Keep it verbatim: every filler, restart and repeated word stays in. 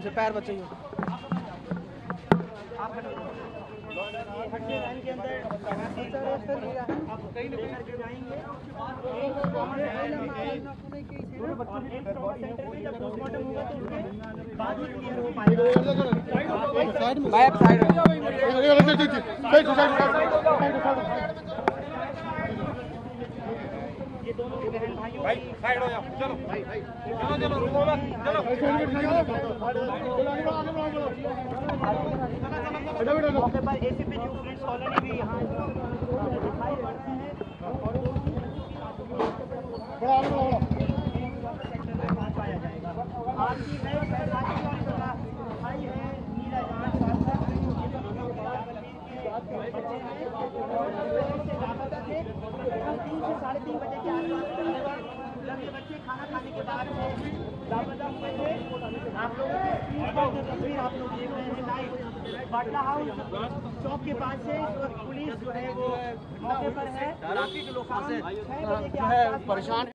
से पैर बचे ये दोनों के बहन भाइयों भाई साइड हो जाओ, चलो भाई भाई चलो चलो रुको मत, चलो मौके पर एसीपी न्यू फ्रेंड्स कॉलोनी भी यहाँ दिखाई पड़ते हैं और बड़ा बड़ा सेक्टर में पहुँच पाया जाएगा। आज की है बैसाखी और भाई है नीला जान साहब बच्चे हैं तीन से साढ़े तीन बजे के आसपास जब ये बच्चे खाना खाने के बाद से लापता हुए थे। आप लोगों की स्क्रीन पर जो तस्वीर आप लोग देख रहे हैं लाइव बाटला हाउस चौक के पास से इस वक्त पुलिस जो है वो मौके पर है। छह बजे के आसपास परेशान